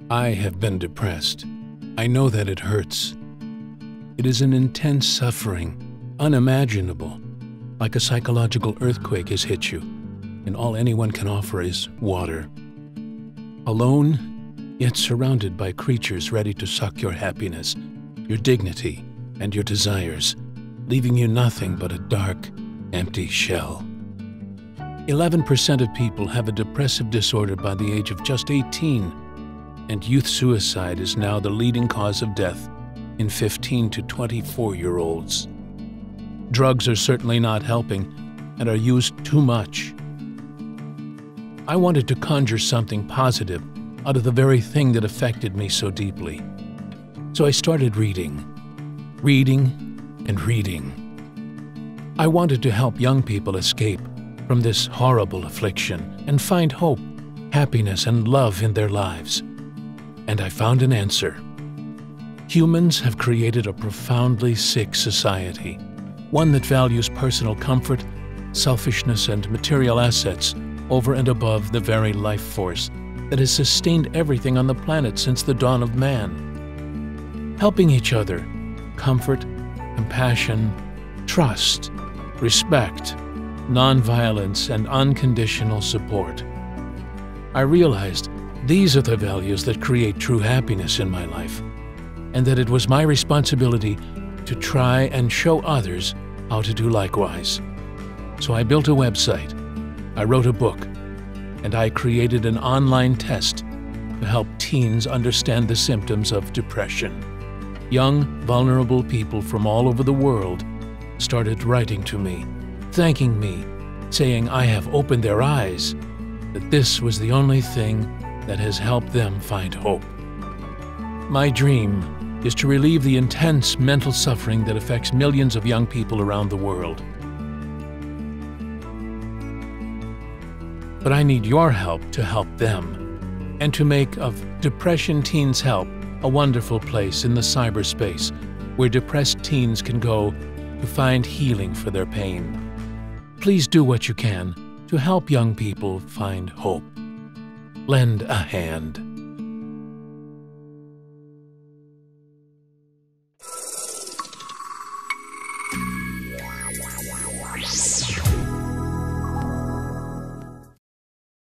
I have been depressed. I know that it hurts. It is an intense suffering, unimaginable, like a psychological earthquake has hit you, and all anyone can offer is water. Alone, yet surrounded by creatures ready to suck your happiness, your dignity, and your desires, leaving you nothing but a dark, empty shell. 11% of people have a depressive disorder by the age of just 18, and youth suicide is now the leading cause of death in 15 to 24-year-olds. Drugs are certainly not helping and are used too much. I wanted to conjure something positive out of the very thing that affected me so deeply. So I started reading and reading. I wanted to help young people escape from this horrible affliction and find hope, happiness, and love in their lives. And I found an answer. Humans have created a profoundly sick society, one that values personal comfort, selfishness, and material assets over and above the very life force that has sustained everything on the planet since the dawn of man. Helping each other, comfort, compassion, trust, respect, nonviolence, and unconditional support. I realized these are the values that create true happiness in my life, and that it was my responsibility to try and show others how to do likewise. So I built a website, I wrote a book, and I created an online test to help teens understand the symptoms of depression. Young, vulnerable people from all over the world started writing to me, thanking me, saying I have opened their eyes, that this was the only thing that has helped them find hope. My dream is to relieve the intense mental suffering that affects millions of young people around the world. But I need your help to help them, and to make of Depression Teens Help a wonderful place in the cyberspace where depressed teens can go to find healing for their pain. Please do what you can to help young people find hope. Lend a hand.